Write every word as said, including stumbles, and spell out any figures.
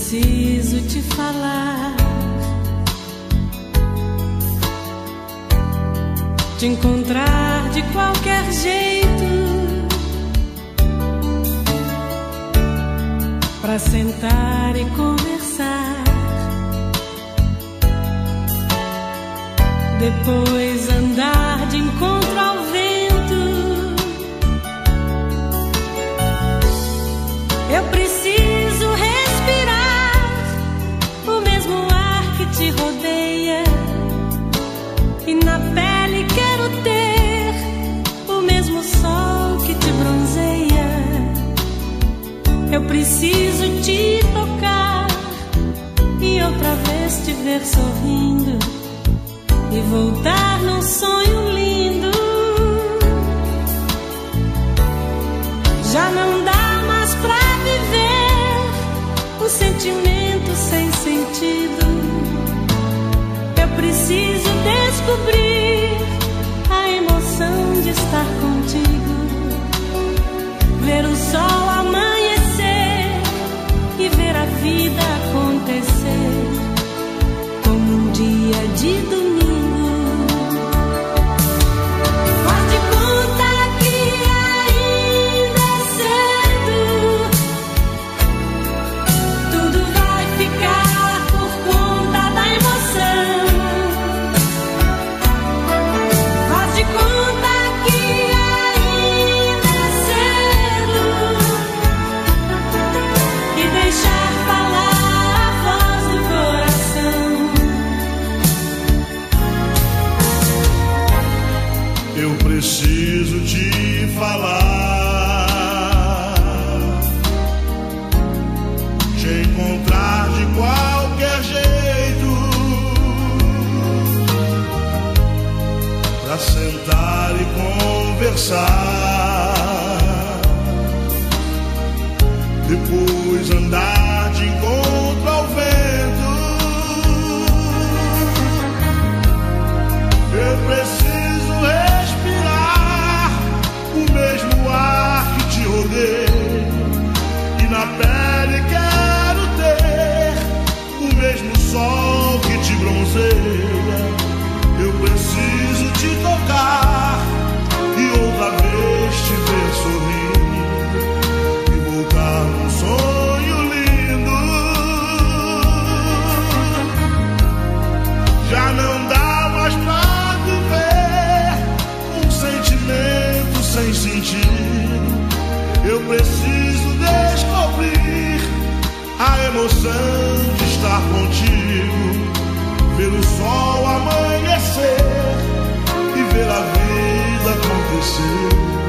preciso te falar, te encontrar de qualquer jeito, pra sentar e conversar, depois andar de encontro ao vento. Eu preciso respirar o mesmo ar que te rodeia, e na pele quero ter o mesmo sol que te bronzeia. Eu preciso te tocar e outra vez te ver sorrindo, e voltar num sonho lindo. Já não dá mais pra viver um sentimento sem sentido. Eu preciso descobrir a emoção de estar contigo, ver o sol amanhecer e ver a vida acontecer como um dia de domingo. Preciso te falar, te encontrar de qualquer jeito, pra sentar e conversar, depois andar de encontro ao vento. Eu preciso respirar o mesmo ar que te rodeia, e na pele quero ter o mesmo sol que te bronzeia. Eu preciso te tocar e outra vez te ver sorrindo, e voltar num sonho lindo. Já não dá mais pra sentimento sem sentido. Eu preciso descobrir a emoção de estar contigo, ver o sol amanhecer e ver a vida acontecer